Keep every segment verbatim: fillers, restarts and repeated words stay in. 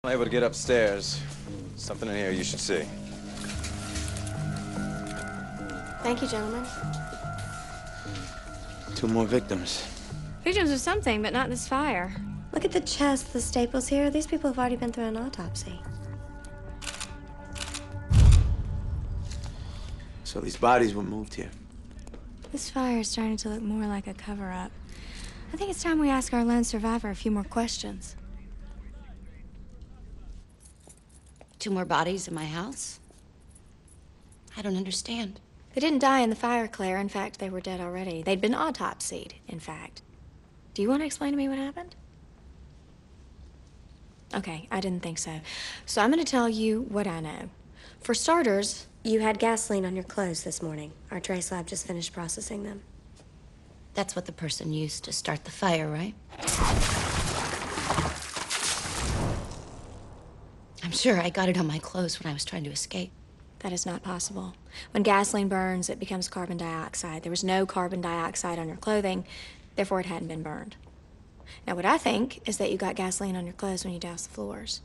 I'm able to get upstairs. Something in here you should see. Thank you, gentlemen. Two more victims. Victims of something, but not this fire. Look at the chest, the staples here. These people have already been through an autopsy. So these bodies were moved here. This fire is starting to look more like a cover-up. I think it's time we ask our lone survivor a few more questions. Two more bodies in my house? I don't understand. They didn't die in the fire, Claire. In fact, they were dead already. They'd been autopsied, in fact. Do you want to explain to me what happened? Okay, I didn't think so. So I'm going to tell you what I know. For starters, You had gasoline on your clothes this morning. Our trace lab just finished processing them. That's what the person used to start the fire, right? I'm sure I got it on my clothes when I was trying to escape. that is not possible. When gasoline burns, it becomes carbon dioxide. There was no carbon dioxide on your clothing, therefore it hadn't been burned. Now, what I think is that you got gasoline on your clothes when you doused the floors.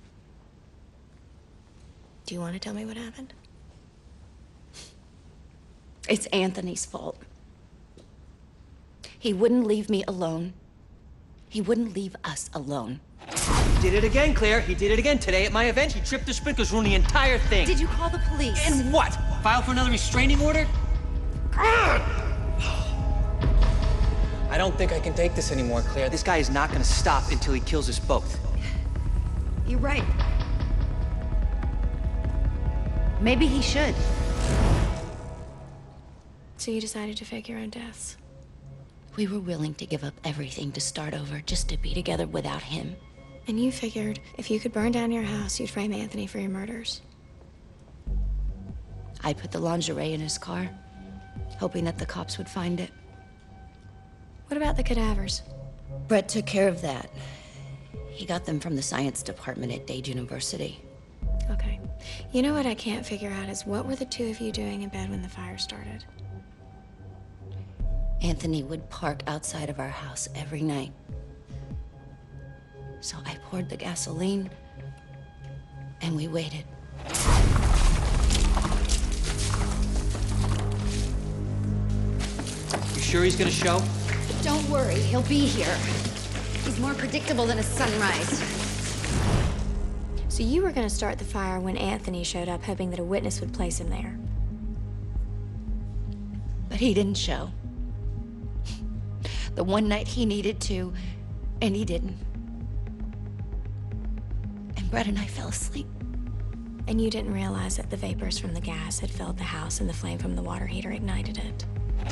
Do you want to tell me what happened? It's Anthony's fault. He wouldn't leave me alone. He wouldn't leave us alone. He did it again, Claire. He did it again today at my event. He tripped the sprinklers, ruined the entire thing. Did you call the police? And what? File for another restraining order? I don't think I can take this anymore, Claire. This guy is not gonna stop until he kills us both. You're right. Maybe he should. So you decided to fake your own deaths? We were willing to give up everything to start over just to be together without him. And you figured if you could burn down your house, you'd frame Anthony for your murders? I put the lingerie in his car, hoping that the cops would find it. What about the cadavers? Brett took care of that. He got them from the science department at Dade University. Okay. You know what I can't figure out is what were the two of you doing in bed when the fire started? Anthony would park outside of our house every night. So I poured the gasoline, and we waited. You sure he's gonna show? Don't worry, he'll be here. He's more predictable than a sunrise. So you were going to start the fire when Anthony showed up, hoping that a witness would place him there. But he didn't show. The one night he needed to, and he didn't. And Brett and I fell asleep. And you didn't realize that the vapors from the gas had filled the house and the flame from the water heater ignited it.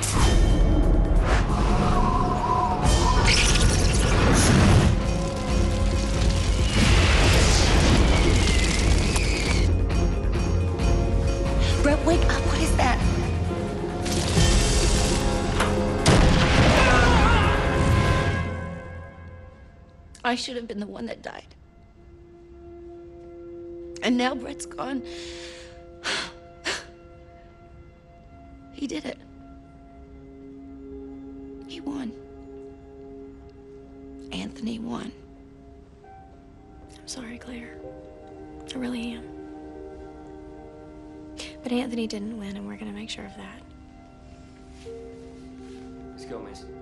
Brett, wake up. What is that? I should have been the one that died. And now Brett's gone. He did it. He won. Anthony won. I'm sorry, Claire. I really am. But Anthony didn't win, and we're going to make sure of that. Let's go, Mason.